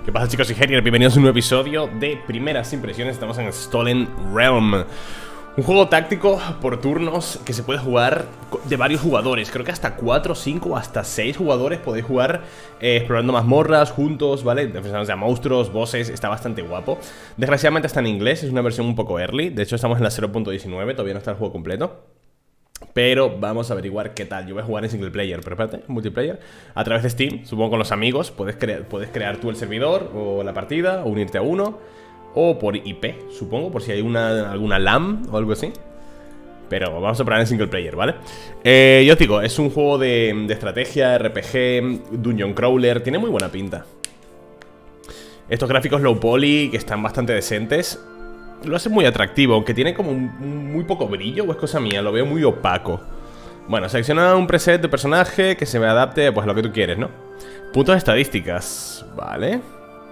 ¿Qué pasa, chicos? Soy Herier, bienvenidos a un nuevo episodio de Primeras Impresiones. Estamos en Stolen Realm, un juego táctico por turnos que se puede jugar de varios jugadores. Creo que hasta 4, 5 o hasta 6 jugadores podéis jugar explorando mazmorras juntos, ¿vale? Enfrentándose a monstruos, bosses, está bastante guapo. Desgraciadamente está en inglés, es una versión un poco early. De hecho estamos en la 0.19, todavía no está el juego completo. Pero vamos a averiguar qué tal. Yo voy a jugar en single player, pero espérate, multiplayer a través de Steam, supongo con los amigos. Puedes crear tú el servidor o la partida, o unirte a uno, o por IP, supongo, por si hay alguna LAN o algo así. Pero vamos a probar en single player, ¿vale? Yo os digo, es un juego de estrategia, RPG, dungeon crawler. Tiene muy buena pinta. Estos gráficos low poly, que están bastante decentes, lo hace muy atractivo, aunque tiene como muy poco brillo, o es cosa mía, lo veo muy opaco. Bueno, selecciona un preset de personaje que se me adapte pues a lo que tú quieres, ¿no? Puntos de estadísticas, vale.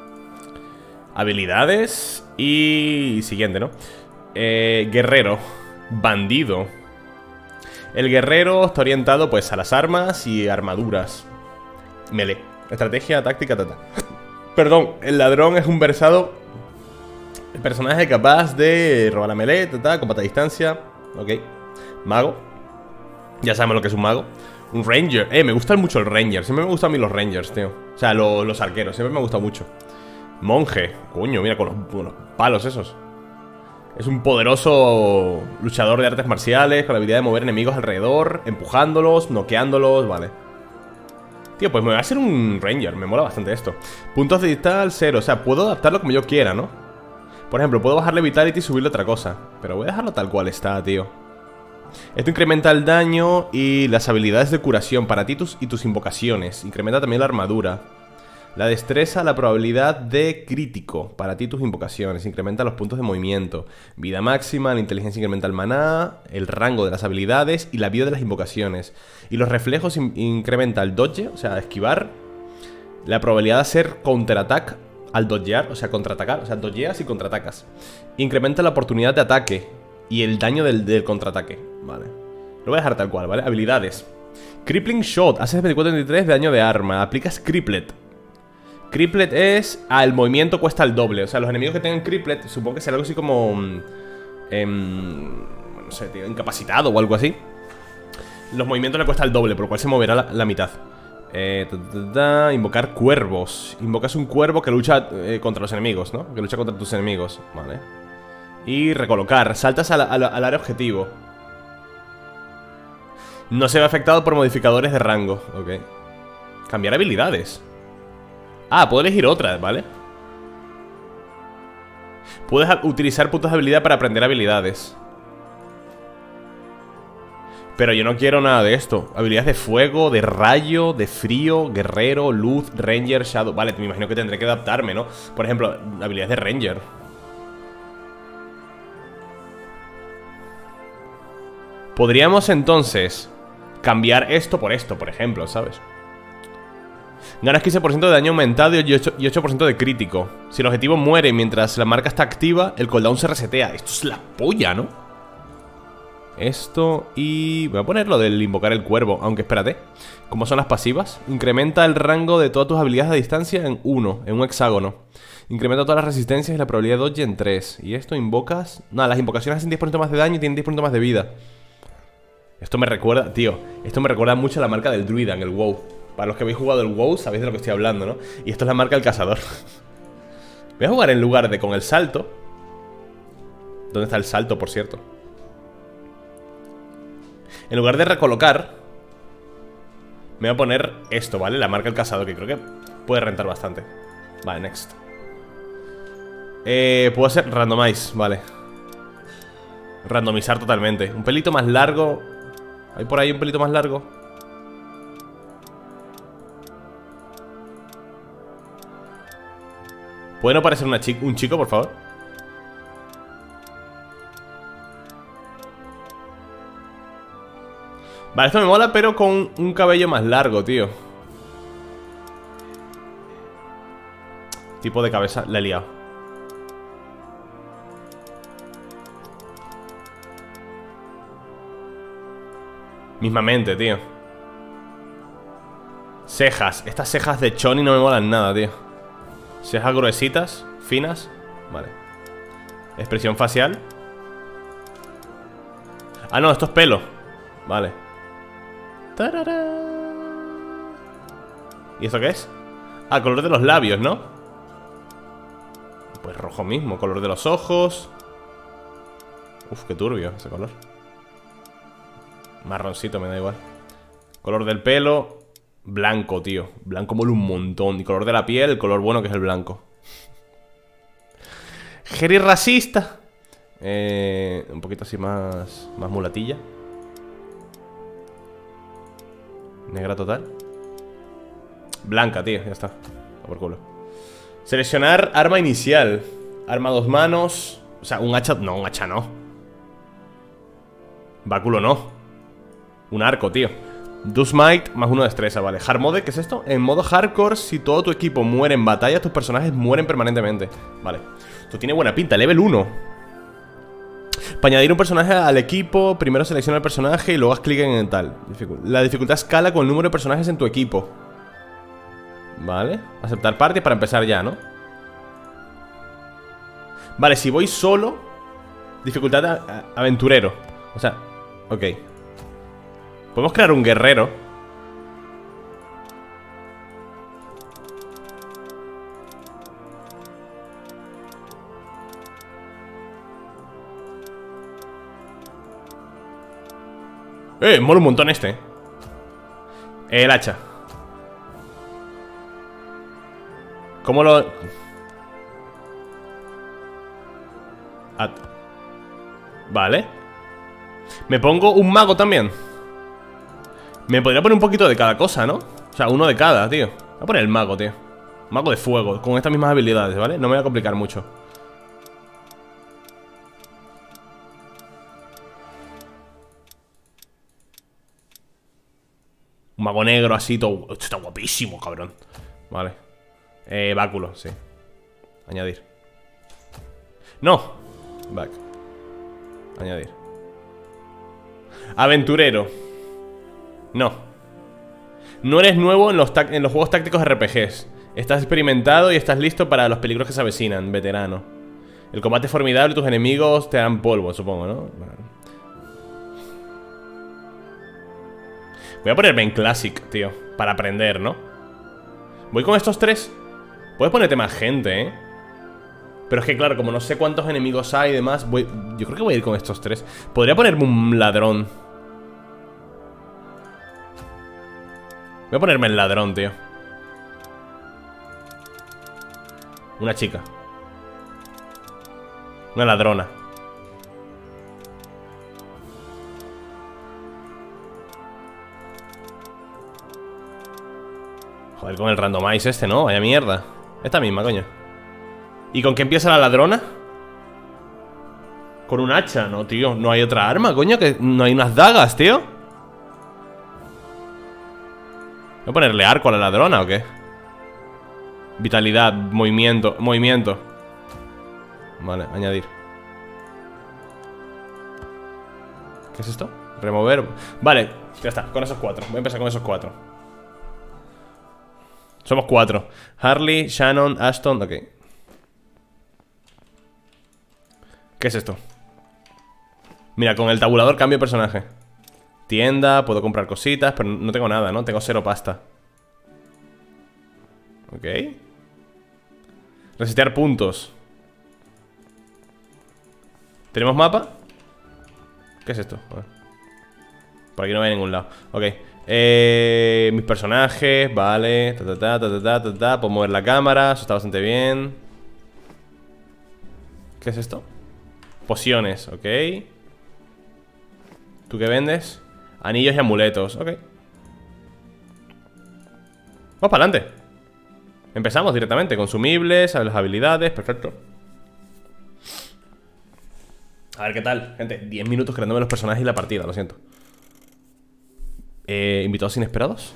Habilidades y siguiente, ¿no? Guerrero, bandido. El guerrero está orientado pues a las armas y armaduras. Melee, estrategia, táctica, tata. Perdón, el ladrón es un versado personaje capaz de robar la melee, combate a distancia. Ok. Mago. Ya sabemos lo que es un mago. Un ranger. Me gustan mucho el ranger. Siempre me gustan a mí los rangers, tío. O sea, los arqueros. Siempre me gusta mucho. Monje. Coño, mira con los palos esos. Es un poderoso luchador de artes marciales con la habilidad de mover enemigos alrededor, empujándolos, noqueándolos, vale. Tío, pues me voy a hacer un ranger. Me mola bastante esto. Puntos de vital 0. O sea, puedo adaptarlo como yo quiera, ¿no? Por ejemplo, puedo bajarle vitality y subirle otra cosa. Pero voy a dejarlo tal cual está, tío. Esto incrementa el daño y las habilidades de curación para ti y tus invocaciones. Incrementa también la armadura. La destreza, la probabilidad de crítico para ti y tus invocaciones. Incrementa los puntos de movimiento. Vida máxima, la inteligencia incrementa el maná, el rango de las habilidades y la vida de las invocaciones. Y los reflejos incrementa el dodge, o sea, esquivar. La probabilidad de hacer counterattack al dodgear, o sea, contraatacar. O sea, dodgeas y contraatacas. Incrementa la oportunidad de ataque y el daño del contraataque. Vale. Lo voy a dejar tal cual, ¿vale? Habilidades. Crippling Shot. Haces 24-23 de daño de arma. Aplicas Cripplet. Cripplet es... el movimiento cuesta el doble. O sea, los enemigos que tengan Cripplet, supongo que será algo así como... no sé, tío, incapacitado o algo así. Los movimientos le cuesta el doble, por lo cual se moverá la mitad. Invocar cuervos. Invocas un cuervo que lucha contra los enemigos, ¿no? Que lucha contra tus enemigos, vale. Y recolocar, saltas al área objetivo. No se ve afectado por modificadores de rango. Ok. Cambiar habilidades. Puedo elegir otras, ¿vale? Puedes utilizar puntos de habilidad para aprender habilidades. Pero yo no quiero nada de esto. Habilidades de fuego, de rayo, de frío, guerrero, luz, ranger, shadow. Vale, me imagino que tendré que adaptarme, ¿no? Por ejemplo, habilidades de ranger. Podríamos entonces cambiar esto, por ejemplo, ¿sabes? Ganas 15% de daño aumentado y 8% de crítico. Si el objetivo muere mientras la marca está activa, el cooldown se resetea. Esto es la polla, ¿no? Esto y... voy a poner lo del invocar el cuervo. Aunque espérate, ¿cómo son las pasivas? Incrementa el rango de todas tus habilidades a distancia en 1, en un hexágono. Incrementa todas las resistencias y la probabilidad de dodge en 3. Y esto invocas... nada, las invocaciones hacen 10% más de daño y tienen 10% más de vida. Esto me recuerda, tío, esto me recuerda mucho a la marca del druida en el WoW. Para los que habéis jugado el WoW sabéis de lo que estoy hablando, ¿no? Y esto es la marca del cazador. Voy a jugar en lugar de con el salto. ¿Dónde está el salto, por cierto? En lugar de recolocar, me voy a poner esto, ¿vale? La marca del cazador, que creo que puede rentar bastante. Vale, next. Puedo hacer randomize, vale. Randomizar totalmente. Un pelito más largo. ¿Hay por ahí un pelito más largo? ¿Puede no parecer un chico, por favor? Vale, esto me mola, pero con un cabello más largo, tío. Tipo de cabeza, la he liado. Mismamente, tío. Cejas, estas cejas de Choni no me molan nada, tío. Cejas gruesitas, finas. Vale. Expresión facial. Ah, no, esto es pelo. Vale. ¡Tarará! ¿Y esto qué es? Ah, color de los labios, ¿no? Pues rojo mismo, color de los ojos. Uf, qué turbio ese color. Marroncito, me da igual. Color del pelo. Blanco, tío. Blanco mola un montón. Y color de la piel, el color bueno que es el blanco. Jerry racista. Un poquito así más mulatilla. Negra total. Blanca, tío, ya está. A por culo. Seleccionar arma inicial. Arma a 2 manos. O sea, un hacha. No, un hacha no. Báculo no. Un arco, tío. Do Smite más 1 de destreza, vale. Hard mode, ¿qué es esto? En modo hardcore, si todo tu equipo muere en batalla, tus personajes mueren permanentemente. Vale. Esto tiene buena pinta, level 1. Para añadir un personaje al equipo, primero selecciona el personaje y luego haz clic en tal. La dificultad escala con el número de personajes en tu equipo. Vale. Aceptar party para empezar ya, ¿no? Vale, si voy solo, dificultad aventurero. O sea, ok. Podemos crear un guerrero. Mola un montón este. El hacha. ¿Cómo lo...? Vale. Me pongo un mago también. Me podría poner un poquito de cada cosa, ¿no? O sea, uno de cada, tío. Voy a poner el mago, tío. Mago de fuego, con estas mismas habilidades, ¿vale? No me voy a complicar mucho. Un mago negro así, todo... Esto está guapísimo, cabrón. Vale. Báculo, sí. Añadir. No. Back. Añadir. Aventurero. No. No eres nuevo en los juegos tácticos RPGs. Estás experimentado y estás listo para los peligros que se avecinan. Veterano. El combate es formidable y tus enemigos te dan polvo, supongo, ¿no? Vale. Voy a ponerme en Classic, tío. Para aprender, ¿no? Voy con estos 3. Puedes ponerte más gente, ¿eh? Pero es que claro, como no sé cuántos enemigos hay y demás, yo creo que voy a ir con estos 3. Podría ponerme un ladrón. Voy a ponerme el ladrón, tío. Una chica. Una ladrona. Joder, con el randomize este, ¿no? Vaya mierda. Esta misma, coño. ¿Y con qué empieza la ladrona? Con un hacha, no, tío. No hay otra arma, coño. Que no hay unas dagas, tío. ¿Voy a ponerle arco a la ladrona o qué? Vitalidad, movimiento, movimiento. Vale, añadir. ¿Qué es esto? Remover. Vale, ya está, con esos 4. Voy a empezar con esos 4. Somos 4. Harley, Shannon, Ashton, ok. ¿Qué es esto? Mira, con el tabulador cambio de personaje. Tienda, puedo comprar cositas, pero no tengo nada, ¿no? Tengo 0 pasta. Ok. Resetear puntos. ¿Tenemos mapa? ¿Qué es esto? Por aquí no hay ningún lado. Ok. Mis personajes, vale. Puedo mover la cámara, eso está bastante bien. ¿Qué es esto? Pociones, ok. ¿Tú qué vendes? Anillos y amuletos, ok. Vamos para adelante. Empezamos directamente, consumibles, las habilidades, perfecto. A ver qué tal, gente, 10 minutos creándome los personajes y la partida, lo siento. ¿Invitados inesperados?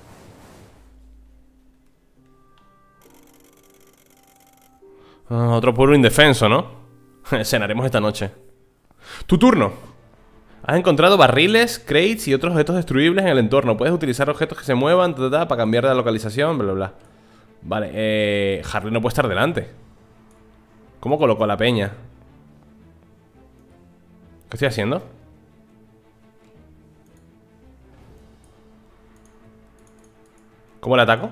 Otro pueblo indefenso, ¿no? Cenaremos esta noche. Tu turno. Has encontrado barriles, crates y otros objetos destruibles en el entorno. Puedes utilizar objetos que se muevan para cambiar de localización, bla, bla, bla. Vale, Harley no puede estar delante. ¿Cómo coloco a la peña? ¿Qué estoy haciendo? ¿Cómo le ataco?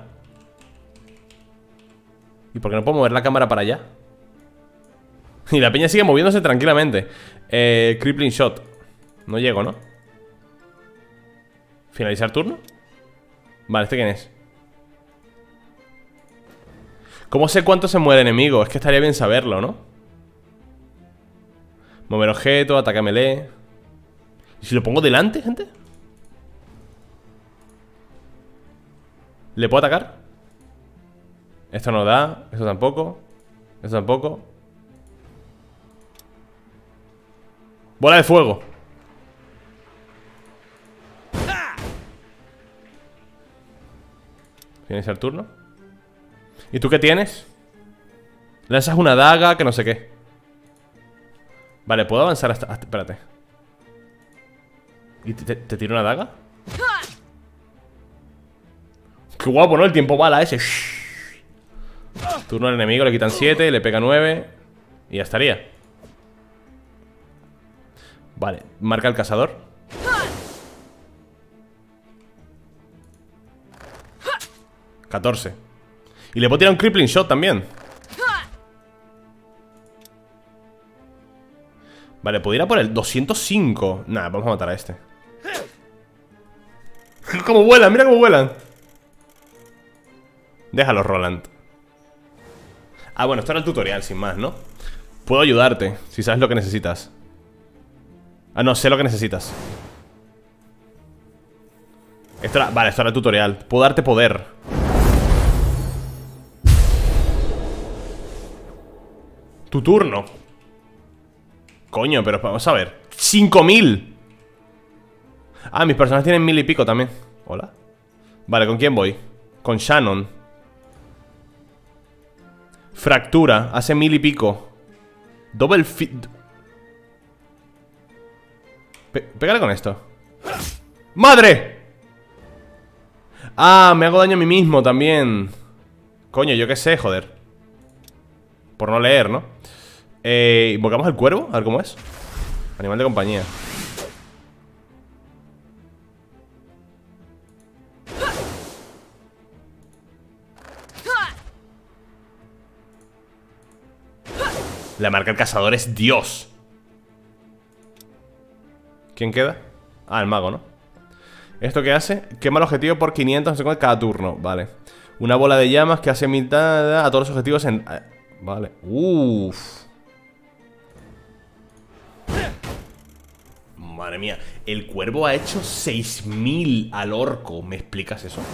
¿Y por qué no puedo mover la cámara para allá? Y la peña sigue moviéndose tranquilamente. Crippling Shot. No llego, ¿no? ¿Finalizar turno? Vale, ¿este quién es? ¿Cómo sé cuánto se muere el enemigo? Es que estaría bien saberlo, ¿no? Mover objeto, ataque melee. ¿Y si lo pongo delante, gente? ¿Le puedo atacar? Esto no da, esto tampoco. Esto tampoco. Bola de fuego. Finalizar turno. ¿Y tú qué tienes? Lanzas una daga que no sé qué. Vale, puedo avanzar hasta espérate. ¿Y te tiro una daga? Qué guapo, ¿no? El tiempo bala ese. Turno al enemigo, le quitan 7, le pega 9 y ya estaría. Vale, marca el cazador. $14. Y le puedo tirar un crippling shot también. Vale, puedo ir a por el 205. Nada, vamos a matar a este. ¡Cómo vuelan! ¡Mira cómo vuelan! Déjalo, Roland. Ah, bueno, esto era el tutorial, sin más, ¿no? Puedo ayudarte, si sabes lo que necesitas. Ah, no, sé lo que necesitas. Vale, esto era el tutorial. Puedo darte poder. Tu turno. Coño, pero vamos a ver. 5000. Ah, mis personajes tienen 1000 y pico también. Hola. Vale, ¿con quién voy? Con Shannon. Fractura, hace 1000 y pico. Double fit. Pégale con esto. ¡Madre! Ah, me hago daño a mí mismo también. Coño, yo qué sé, joder. Por no leer, ¿no? Invocamos al cuervo, a ver cómo es. Animal de compañía. La marca del cazador es Dios. ¿Quién queda? Ah, el mago, ¿no? ¿Esto qué hace? Quema el objetivo por 500 no sé cuál cada turno. Vale. Una bola de llamas que hace mitad a todos los objetivos en... Vale. Uff. Madre mía. El cuervo ha hecho 6000 al orco. ¿Me explicas eso?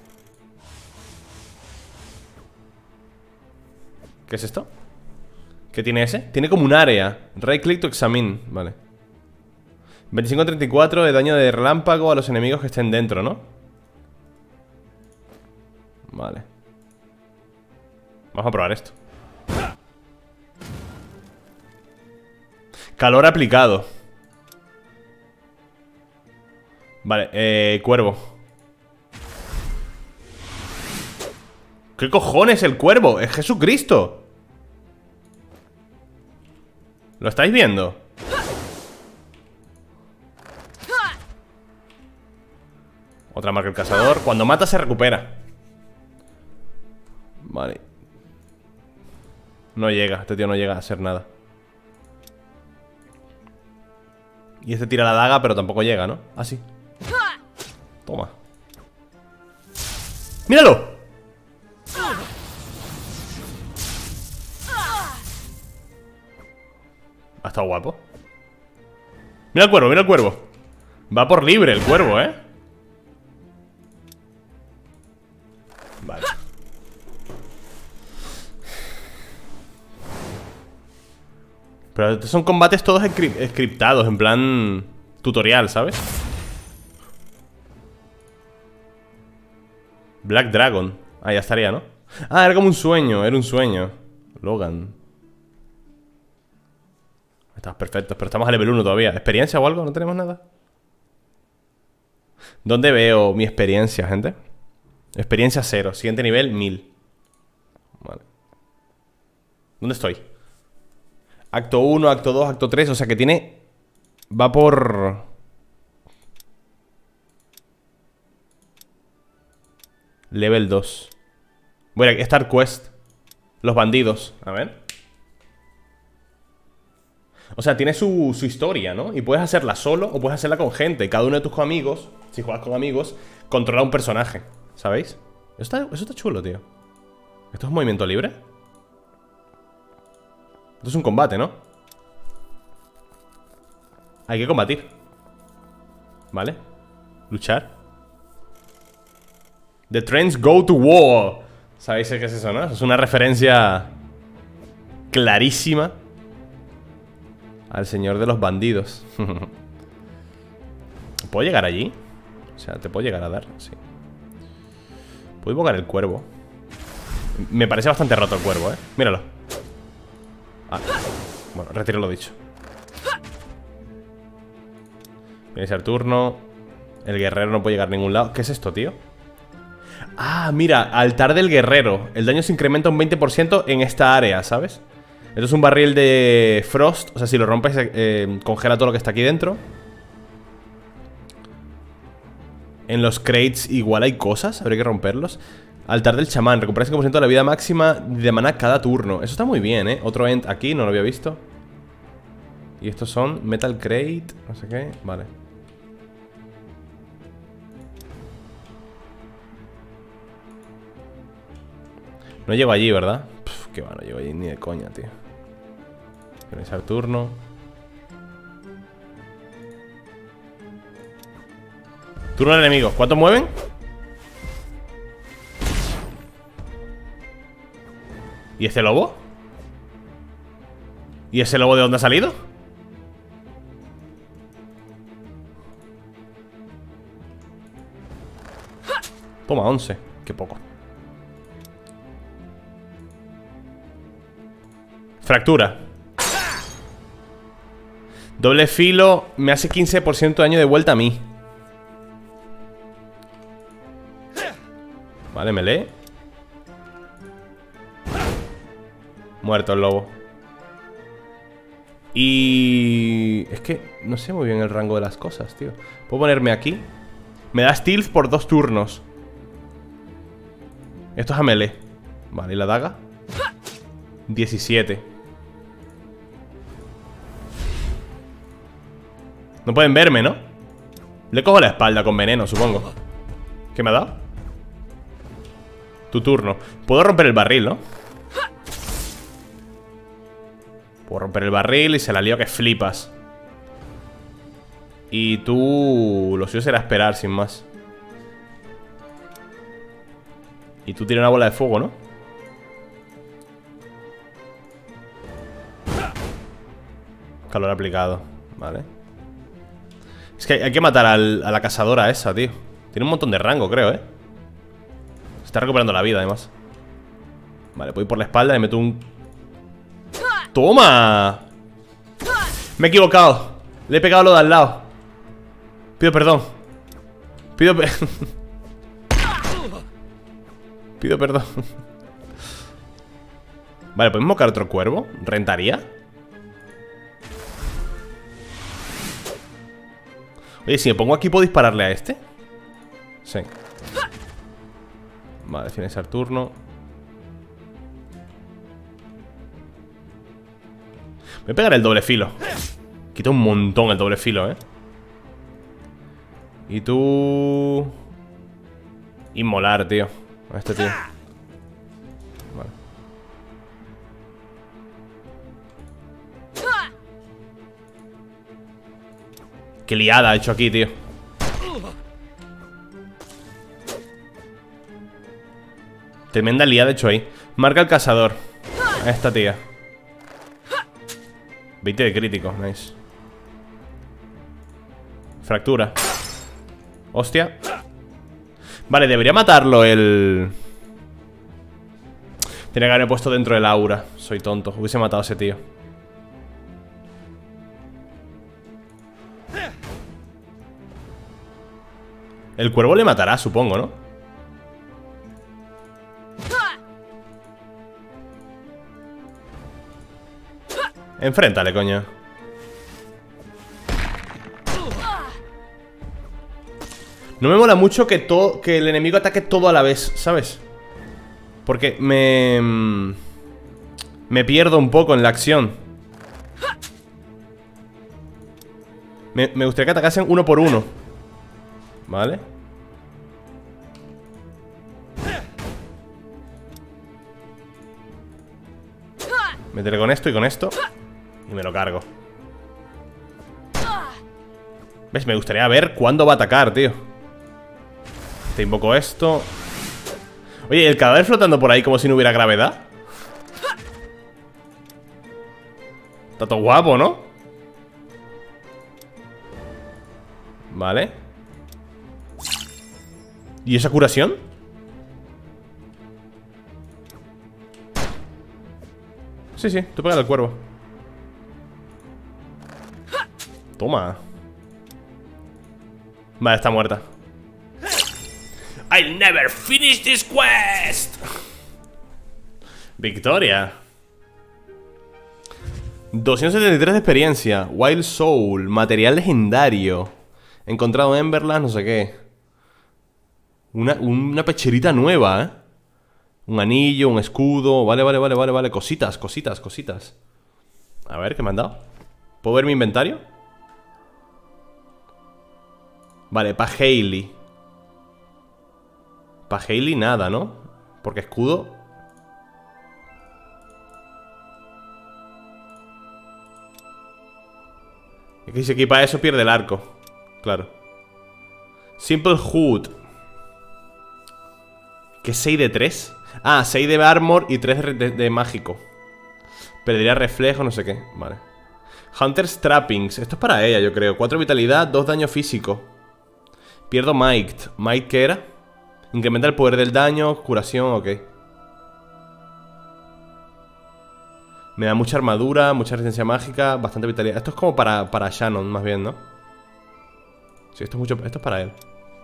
¿Qué es esto? ¿Qué tiene ese? Tiene como un área. Right click to examine. Vale. 25-34 de daño de relámpago a los enemigos que estén dentro, ¿no? Vale. Vamos a probar esto. Calor aplicado. Vale, cuervo. ¿Qué cojones el cuervo? ¡Es Jesucristo! ¿Lo estáis viendo? Otra marca el cazador. Cuando mata se recupera. Vale. No llega, este tío no llega a hacer nada. Y este tira la daga, pero tampoco llega, ¿no? Ah, sí. Toma. ¡Míralo! Ha estado guapo. Mira el cuervo, mira el cuervo. Va por libre el cuervo, ¿eh? Vale. Pero estos son combates todos scriptados, en plan tutorial, ¿sabes? Black Dragon. Ah, ya estaría, ¿no? Ah, era como un sueño, era un sueño. Logan. Estamos perfectos, pero estamos a level 1 todavía. ¿Experiencia o algo? ¿No tenemos nada? ¿Dónde veo mi experiencia, gente? Experiencia 0, siguiente nivel 1000. Vale. ¿Dónde estoy? Acto 1, acto 2, acto 3. O sea que tiene... Va por... Level 2. Voy a Start Quest. Los bandidos. A ver. O sea, tiene su historia, ¿no? Y puedes hacerla solo o puedes hacerla con gente. Cada uno de tus amigos, si juegas con amigos, controla un personaje. ¿Sabéis? Eso está chulo, tío. ¿Esto es un movimiento libre? Esto es un combate, ¿no? Hay que combatir. ¿Vale? Luchar. The Trends Go to War. ¿Sabéis qué es eso, no? Es una referencia clarísima al señor de los bandidos. ¿Puedo llegar allí? O sea, ¿te puedo llegar a dar? Sí. Puedo invocar el cuervo. Me parece bastante roto el cuervo, ¿eh? Míralo. Ah, bueno, retiro lo dicho. Viene el turno. El guerrero no puede llegar a ningún lado. ¿Qué es esto, tío? Ah, mira, altar del guerrero. El daño se incrementa un 20% en esta área, ¿sabes? Esto es un barril de Frost. O sea, si lo rompes, congela todo lo que está aquí dentro. En los crates igual hay cosas. Habría que romperlos. Altar del chamán. Recupera 5% de la vida máxima de maná cada turno. Eso está muy bien, ¿eh? Otro end aquí, no lo había visto. Y estos son Metal Crate. No sé qué. Vale. No llego allí, ¿verdad? Pff, qué va, no llego allí ni de coña, tío. Finalizar turno. Turno del enemigo. ¿Cuántos mueven? ¿Y ese lobo? ¿Y ese lobo de dónde ha salido? Toma, 11. Qué poco. Fractura. Doble filo. Me hace 15% de daño de vuelta a mí. Vale, melee. Muerto el lobo. Y... es que no sé muy bien el rango de las cosas, tío. Puedo ponerme aquí. Me da stealth por 2 turnos. Esto es a melee. Vale, ¿y la daga? 17. No pueden verme, ¿no? Le cojo la espalda con veneno, supongo. ¿Qué me ha dado? Tu turno. Puedo romper el barril, ¿no? Puedo romper el barril y se la lío que flipas. Y tú... lo suyo será esperar, sin más. Y tú tienes una bola de fuego, ¿no? Calor aplicado. Vale. Es que hay que matar a la cazadora esa, tío. Tiene un montón de rango, creo, ¿eh? Se está recuperando la vida, además. Vale, voy por la espalda y meto un... ¡Toma! Me he equivocado. Le he pegado lo de al lado. Pido perdón. Pido perdón. Vale, ¿podemos invocar otro cuervo? ¿Rentaría? Oye, si me pongo aquí, ¿puedo dispararle a este? Sí. Vale, finalizar turno. Voy a pegar el doble filo. Quita un montón el doble filo, ¿eh? Y tú... inmolar, tío. A este tío. Vale. Qué liada ha hecho aquí, tío. Tremenda liada ha hecho ahí. Marca el cazador. A esta tía. 20 de crítico, nice. Fractura. Hostia. Vale, debería matarlo el... Tenía que haberme puesto dentro del aura. Soy tonto, hubiese matado a ese tío. El cuervo le matará, supongo, ¿no? Enfréntale, coño. No me mola mucho que el enemigo ataque todo a la vez, ¿sabes? Porque me pierdo un poco en la acción. Me gustaría que atacasen uno por uno. ¿Vale? Meteré con esto y con esto. Y me lo cargo. ¿Ves? Me gustaría ver cuándo va a atacar, tío. Te invoco esto. Oye, el cadáver flotando por ahí como si no hubiera gravedad. Está todo guapo, ¿no? Vale. ¿Y esa curación? Sí, sí, tú pégale al cuervo. Toma. Vale, está muerta. I'll never finish this quest. Victoria. 273 de experiencia. Wild Soul. Material legendario. Encontrado en Emberland, no sé qué. Una pecherita nueva, ¿eh? Un anillo, un escudo. Vale. Cositas. A ver, ¿qué me han dado? ¿Puedo ver mi inventario? Vale, pa' Hailey. Pa' Hailey nada, ¿no? Porque escudo... Es que si se equipa eso pierde el arco. Claro. Simple Hood. ¿Qué 6 de 3? Ah, 6 de armor y 3 de mágico. Perdería reflejo, no sé qué. Vale. Hunter's Trappings. Esto es para ella, yo creo. 4 vitalidad, 2 daño físico. Pierdo Might. ¿Might qué era? Incrementa el poder del daño, curación, ok. Me da mucha armadura, mucha resistencia mágica, bastante vitalidad. Esto es como para Shannon, más bien, ¿no? Sí, esto es para él.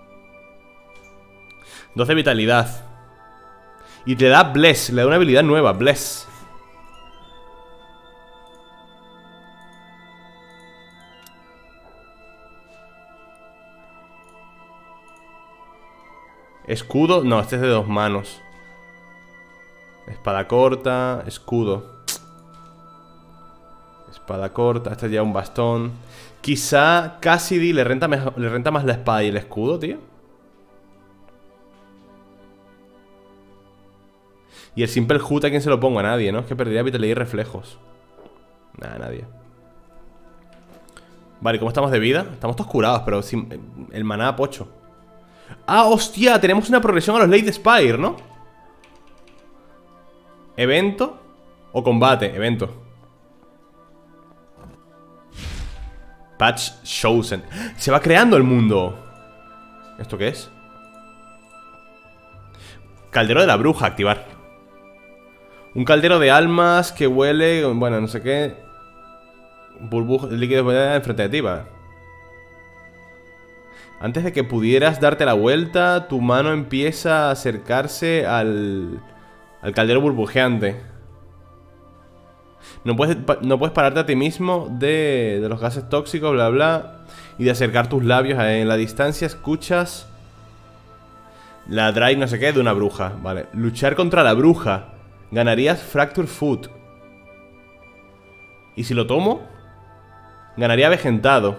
2 de vitalidad. Y te da Bless, le da una habilidad nueva, Bless. Escudo, no, este es de 2 manos. Espada corta, escudo. Espada corta, este ya un bastón. Quizá Cassidy le renta más la espada y el escudo, tío. Y el Simple Hood, ¿a quién se lo pongo? A nadie, ¿no? Es que perdería vitalidad y reflejos. Nada, nadie. Vale, ¿cómo estamos de vida? Estamos todos curados, pero sin el maná pocho. ¡Ah, hostia! Tenemos una progresión a los Late Spire, ¿no? ¿Evento? ¿O combate? Evento. Patch Chosen. Se va creando el mundo. ¿Esto qué es? Caldero de la bruja, activar. Un caldero de almas que huele... Bueno, no sé qué. Burbuja, líquido enfrente de ti, va. Antes de que pudieras darte la vuelta, tu mano empieza a acercarse al caldero burbujeante. No puedes pararte a ti mismo de los gases tóxicos, bla bla. Y de acercar tus labios en la distancia. Escuchas la drive no sé qué de una bruja. Vale, luchar contra la bruja. Ganarías Fracture Foot. Y si lo tomo, ganaría Vejentado.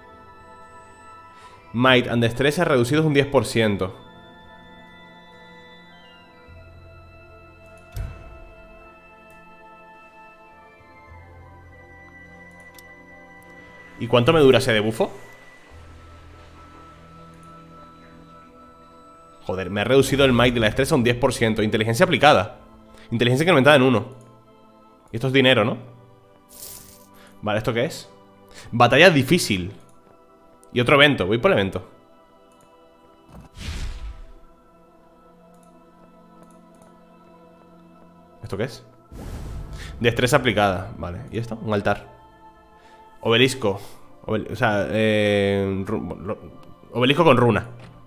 Might and destreza reducidos un 10%. ¿Y cuánto me dura ese debufo? Joder, me ha reducido el Might de la destreza un 10%. Inteligencia aplicada. Inteligencia incrementada en 1. Y esto es dinero, ¿no? Vale, ¿esto qué es? Batalla difícil. Y otro evento, voy por el evento. ¿Esto qué es? Destreza aplicada, vale. ¿Y esto? Un altar. Obelisco. O sea, obelisco con runa.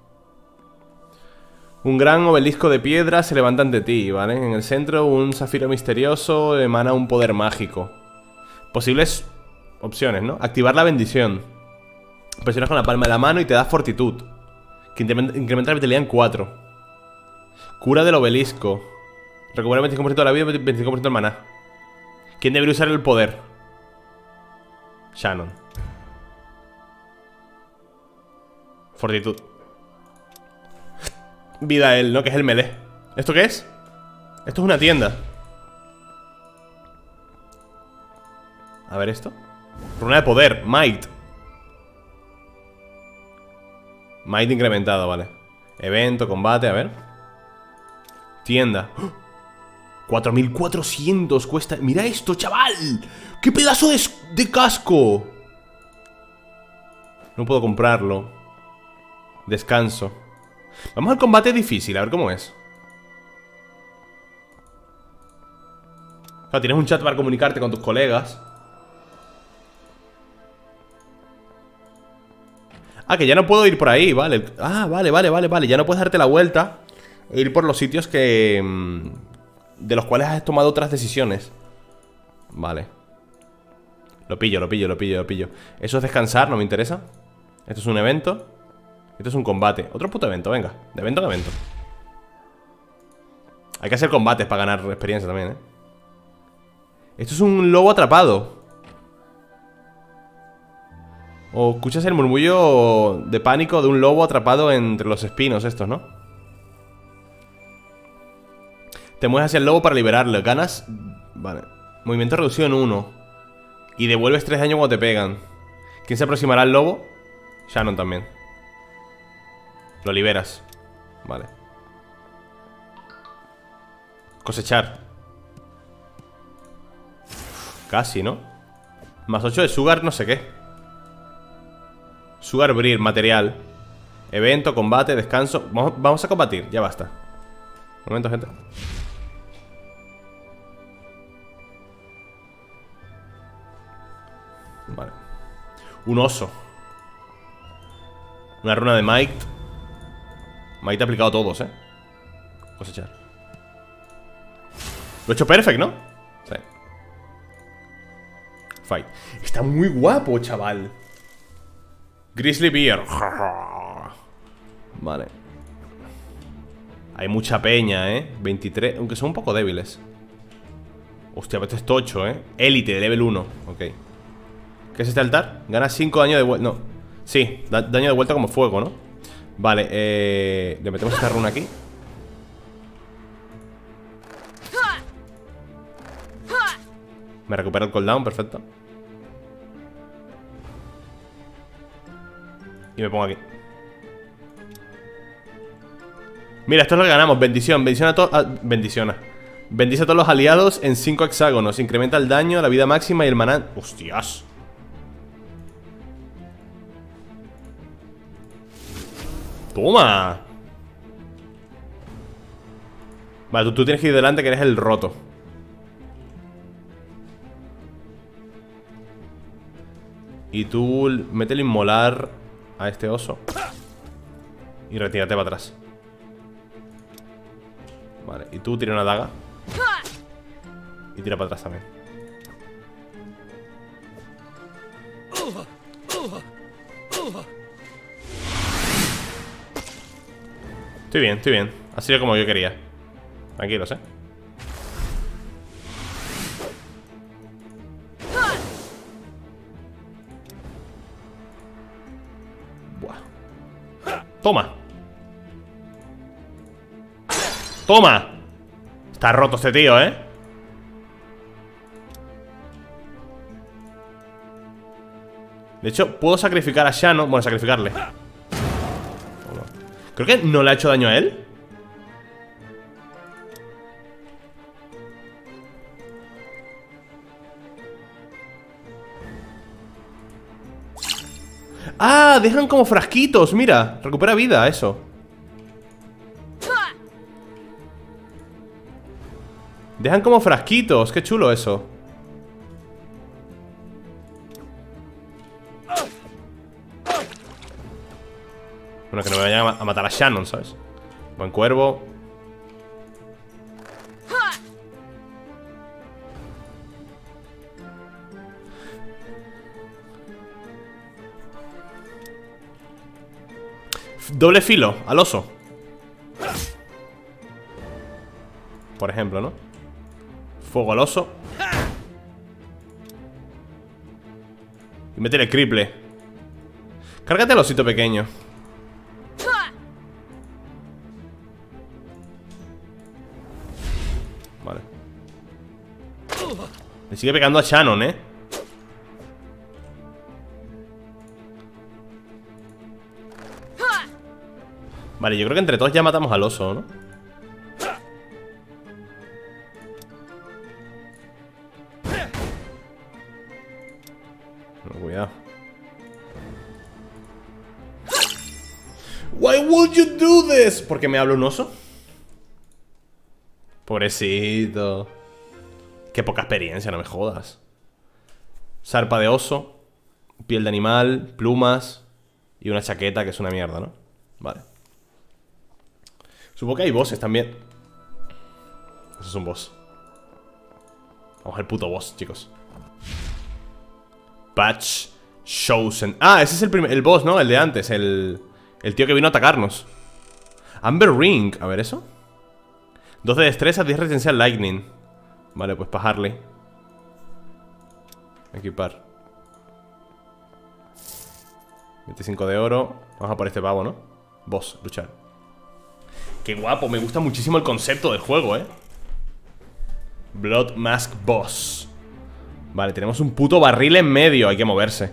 Un gran obelisco de piedra se levanta ante ti, ¿vale? En el centro un zafiro misterioso emana un poder mágico. Posibles opciones, ¿no? Activar la bendición. Presionas con la palma de la mano y te da fortitud, que incrementa la vitalidad en 4. Cura del obelisco. Recupera el 25% de la vida y 25% del maná. ¿Quién debería usar el poder? Shannon. Fortitud. Vida él, ¿no? Que es el melee. ¿Esto qué es? Esto es una tienda. A ver esto. Runa de poder, Might. Might incrementado, vale. Evento, combate, a ver. Tienda. ¡Oh! 4400 cuesta. Mira esto, chaval. ¡Qué pedazo de casco! No puedo comprarlo. Descanso. Vamos al combate difícil, a ver cómo es. Claro, tienes un chat para comunicarte con tus colegas. Ah, que ya no puedo ir por ahí, vale. Ah, vale. Ya no puedes darte la vuelta e ir por los sitios que... de los cuales has tomado otras decisiones. Vale. Lo pillo. Eso es descansar, no me interesa. Esto es un evento. Esto es un combate. Otro puto evento, venga. De evento en evento. Hay que hacer combates para ganar experiencia también, ¿eh? Esto es un lobo atrapado. O escuchas el murmullo de pánico de un lobo atrapado entre los espinos estos, ¿no? Te mueves hacia el lobo para liberarlo. Ganas... Vale. Movimiento reducido en 1. Y devuelves 3 daño cuando te pegan. ¿Quién se aproximará al lobo? Shannon también. Lo liberas. Vale. Cosechar. Casi, ¿no? Más 8 de Sugar no sé qué. Sugar Breed, material. Evento, combate, descanso. Vamos a combatir, ya basta. Un momento, gente. Vale. Un oso. Una runa de Might. Might ha aplicado todos, Cosechar. Lo he hecho perfect, ¿no? Sí. Fight. Está muy guapo, chaval. Grizzly Bear. Vale. Hay mucha peña, 23, aunque son un poco débiles. Hostia, pero este es tocho, Élite, de level 1. Ok. ¿Qué es este altar? Gana 5 daño de vuelta. No. Sí, daño de vuelta como fuego, ¿no? Vale, le metemos esta runa aquí. Me recupera el cooldown, perfecto. Y me pongo aquí. Mira, esto es lo que ganamos. Bendición. Bendición a todos. Bendiciona. Bendice a todos los aliados en 5 hexágonos. Incrementa el daño, la vida máxima y el maná. ¡Hostias! ¡Toma! Vale, tú tienes que ir delante, que eres el roto. Y tú métele inmolar a este oso. Y retírate para atrás. Vale, y tú tira una daga. Y tira para atrás también. Estoy bien, estoy bien. Ha sido como yo quería. Tranquilos, Buah. Toma. ¡Toma! Está roto este tío, De hecho, puedo sacrificar a Shannon. Bueno, sacrificarle. Creo que no le ha hecho daño a él. ¡Ah! Dejan como frasquitos, mira. Recupera vida, eso. Dejan como frasquitos, qué chulo eso. Bueno, que no me vayan a matar a Shannon, ¿sabes? Buen cuervo. Doble filo, al oso. Por ejemplo, ¿no? Fuego al oso. Y métele criple. Cárgate al osito pequeño. Vale. Le sigue pegando a Shannon, ¿eh? Vale, yo creo que entre todos ya matamos al oso, ¿no? No, cuidado. Why would you do this? ¿Por qué me habla un oso? Pobrecito. Qué poca experiencia, no me jodas. Zarpa de oso, piel de animal, plumas y una chaqueta que es una mierda, ¿no? Vale. Supongo que hay bosses también. Eso es un boss. Vamos al puto boss, chicos. Patch Chosen. Ah, ese es el boss, ¿no? El de antes, el tío que vino a atacarnos. Amber Ring, a ver eso. 12 de destreza, 10 resistencia al lightning. Vale, pues para Harley. Equipar. 25 de oro. Vamos a por este pavo, ¿no? Boss, luchar. Qué guapo, me gusta muchísimo el concepto del juego, ¿eh? Blood Mask Boss. Vale, tenemos un puto barril en medio. Hay que moverse.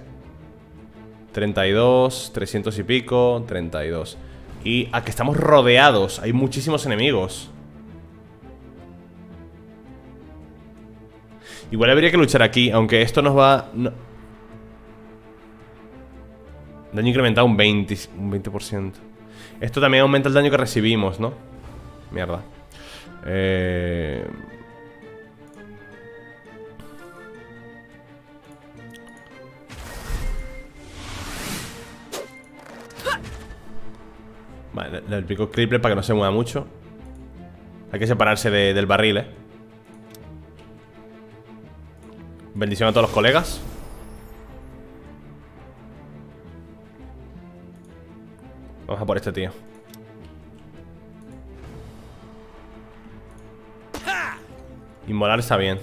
32, 300 y pico, 32. Y a que estamos rodeados. Hay muchísimos enemigos. Igual habría que luchar aquí, aunque esto nos va... No. Daño incrementado un 20%. Esto también aumenta el daño que recibimos, ¿no? Mierda. Vale, le pico triple para que no se mueva mucho. Hay que separarse del barril, ¿eh? Bendición a todos los colegas. Vamos a por este tío. Inmolar está bien.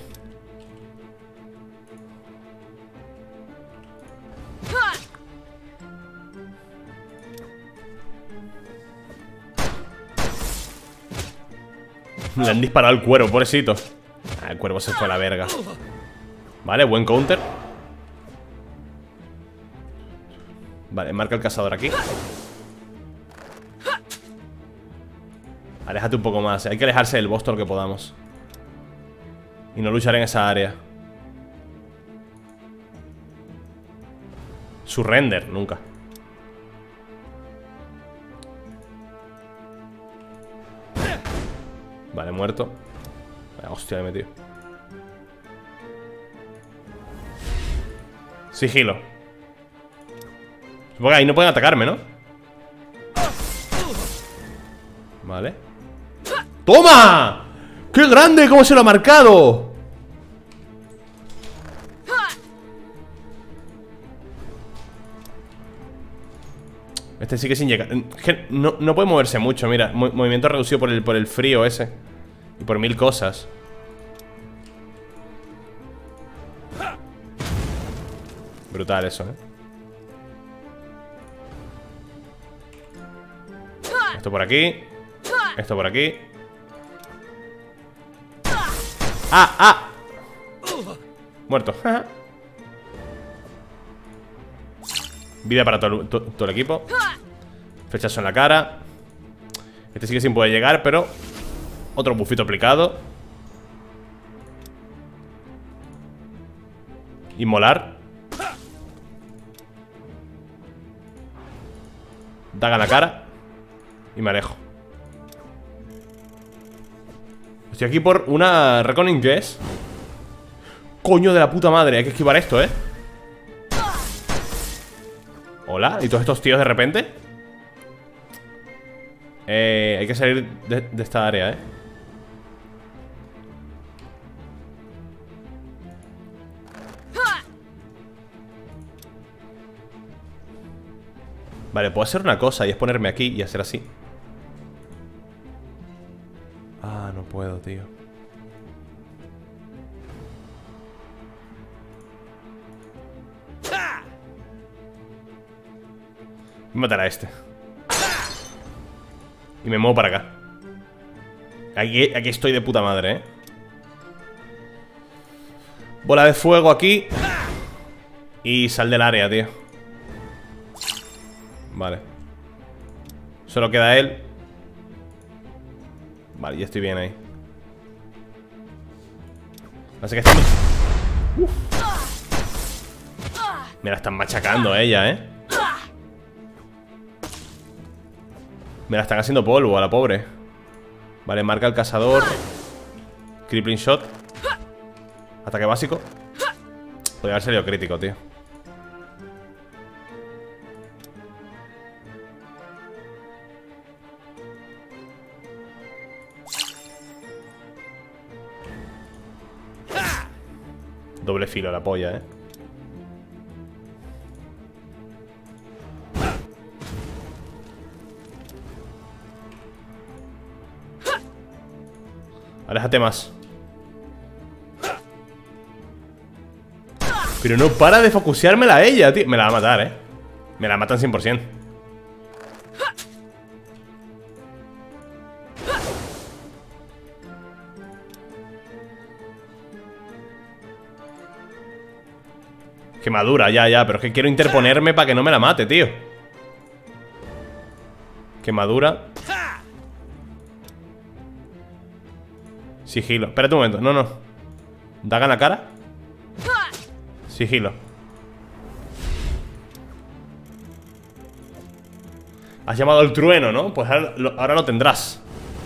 Le han disparado al cuervo, pobrecito. Ah, el cuervo se fue a la verga. Vale, buen counter. Vale, marca el cazador aquí. Aléjate un poco más, hay que alejarse del boss todo lo que podamos. Y no luchar en esa área. Surrender, nunca. Vale, muerto. Hostia, le he metido. Sigilo. Supongo que ahí no pueden atacarme, ¿no? Vale. ¡Toma! ¡Qué grande! ¿Cómo se lo ha marcado? Este sí que sin llegar. Es que no puede moverse mucho, mira. Movimiento reducido por el frío ese. Y por 1000 cosas. Brutal eso, ¿eh? Esto por aquí. Esto por aquí. ¡Ah! ¡Ah! Muerto. Vida para todo el equipo. Flechazo en la cara. Este sí que sin poder llegar, pero otro bufito aplicado. Inmolar. Daga en la cara. Y me alejo. Estoy aquí por una Reckoning Jess. Coño de la puta madre, hay que esquivar esto, ¿eh? Hola, ¿y todos estos tíos de repente? Hay que salir de esta área, ¿eh? Vale, puedo hacer una cosa y es ponerme aquí y hacer así. Ah, no puedo, tío. Voy a matar a este. Y me muevo para acá. Aquí estoy de puta madre, ¿eh? Bola de fuego aquí. Y sal del área, tío. Vale. Solo queda él. Vale, ya estoy bien ahí. Así que estamos... Uf. Me la están machacando ella, ¿eh? Me la están haciendo polvo a la pobre. Vale, marca el cazador. Crippling shot. Ataque básico. Podría haber salido crítico, tío. Doble filo la polla, eh. Aléjate más. Pero no para de focuseármela a ella, tío. Me la va a matar, eh. Me la matan 100%. Quemadura, ya, pero es que quiero interponerme para que no me la mate, tío. Quemadura. Sigilo, espérate un momento, no. Daga en la cara. Sigilo. Has llamado al trueno, ¿no? Pues ahora lo tendrás.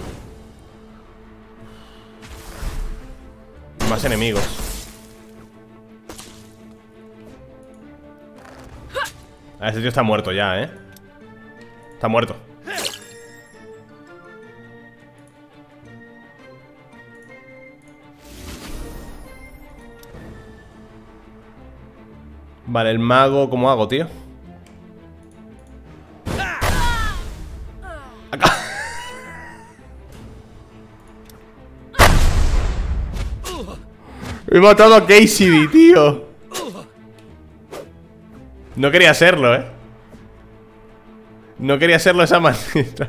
Más enemigos. Ese tío está muerto ya, ¿eh? Está muerto. Vale, el mago, ¿cómo hago, tío? Acá. He matado a Cassidy, tío. No quería hacerlo, ¿eh? No quería hacerlo de esa manera.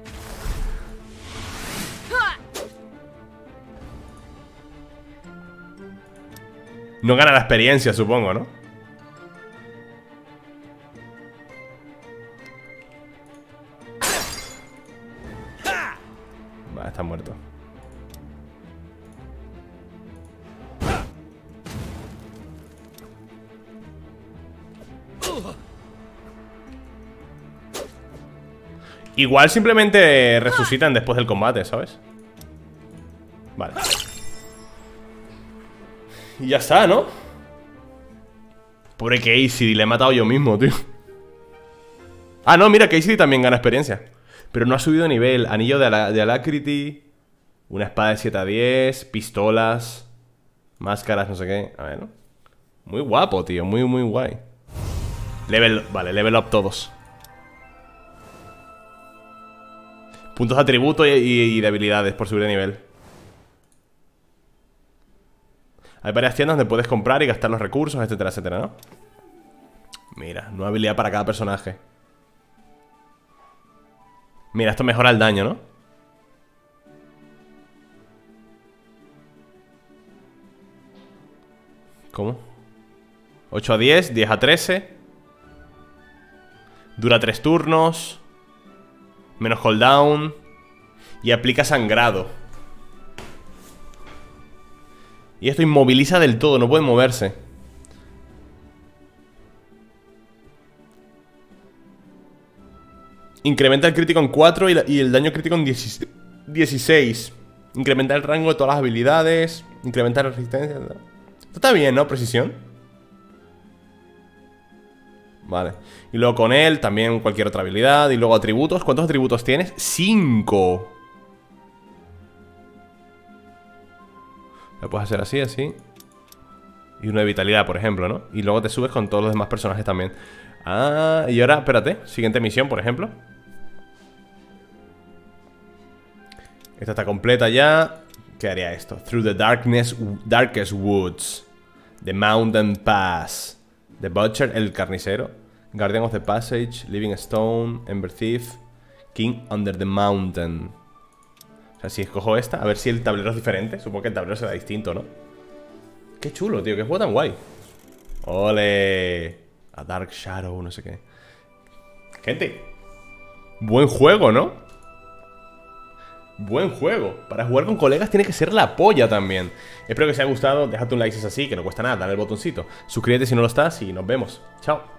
No gana la experiencia, supongo, ¿no? Vale, está muerto. Igual simplemente resucitan después del combate, ¿sabes? Vale. Y ya está, ¿no? Pobre Cassidy, le he matado yo mismo, tío. Ah, no, mira, Cassidy también gana experiencia. Pero no ha subido de nivel. Anillo de Alacrity. Una espada de 7 a 10. Pistolas. Máscaras, no sé qué. A ver, ¿no? Muy guapo, tío, muy guay. Vale, level up todos. Puntos de atributo y de habilidades por subir de nivel. Hay varias tiendas donde puedes comprar y gastar los recursos, etcétera, etcétera, ¿no? Mira, nueva habilidad para cada personaje. Mira, esto mejora el daño, ¿no? ¿Cómo? 8 a 10, 10 a 13. Dura 3 turnos. Menos cooldown. Y aplica sangrado. Y esto inmoviliza del todo, no puede moverse. Incrementa el crítico en 4 y el daño crítico en 16. Incrementa el rango de todas las habilidades. Incrementa la resistencia. Esto está bien, ¿no? Precisión. Vale. Y luego con él también cualquier otra habilidad. Y luego atributos. ¿Cuántos atributos tienes? 5. Lo puedes hacer así, así. Y uno de vitalidad, por ejemplo, ¿no? Y luego te subes con todos los demás personajes también. Ah, y ahora, espérate, siguiente misión, por ejemplo. Esta está completa ya. ¿Qué haría esto? Through the darkest woods. The mountain pass. The butcher, el carnicero. Guardian of the passage. Living stone. Ember thief. King under the mountain. O sea, si escojo esta, a ver si el tablero es diferente. Supongo que el tablero será distinto, ¿no? Qué chulo, tío, qué juego tan guay. ¡Ole! A Dark Shadow, no sé qué. Gente, buen juego, ¿no? Buen juego. Para jugar con colegas tiene que ser la polla también. Espero que os haya gustado. Déjate un like si es así, que no cuesta nada, dale el botoncito. Suscríbete si no lo estás y nos vemos. Chao.